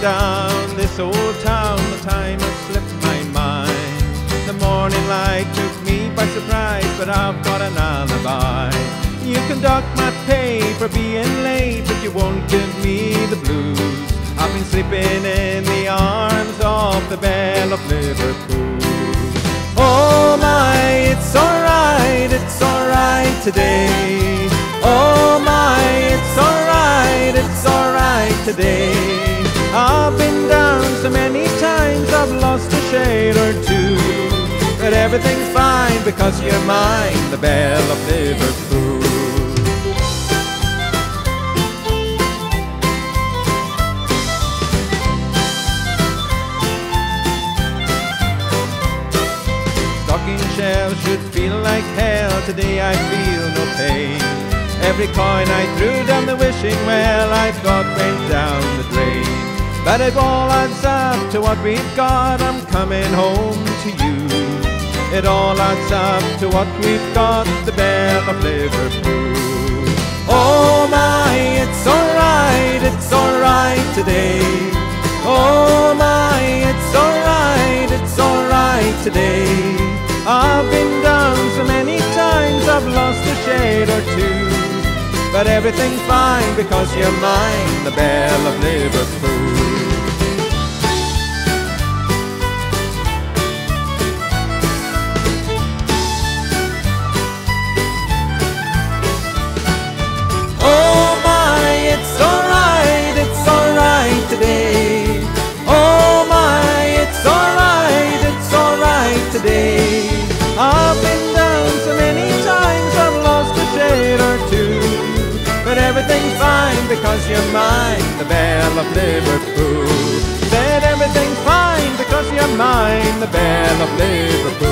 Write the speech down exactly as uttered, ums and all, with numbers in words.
down this old town, the time has slipped my mind. The morning light took me by surprise, but I've got an alibi. You can dock my pay for being late, but you won't give me the blues. I've been sleeping in the arms of the Belle of Liverpool. Oh my, it's alright, it's alright today. Oh my, it's alright, it's alright today. I've been down so many times, I've lost a shade or two, but everything's fine because you're mine, the Belle of Liverpool. Stocking shells should feel like hell, today I feel no pain. Every coin I threw down the wishing well, I've got went down the drain. But it all adds up to what we've got, I'm coming home to you. It all adds up to what we've got, the Belle of Liverpool. Oh my, it's alright, it's alright today. Oh my, it's alright, it's alright today. I've been down so many times, I've lost a shade or two, but everything's fine because you're mine, the Belle of Liverpool. Oh my, it's alright, it's alright today. Oh my, it's alright, it's alright today. I've been down so many times, I've lost a shade or two, but everything's fine because you're mine, the Belle of Liverpool. Said everything's fine because you're mine, the Belle of Liverpool.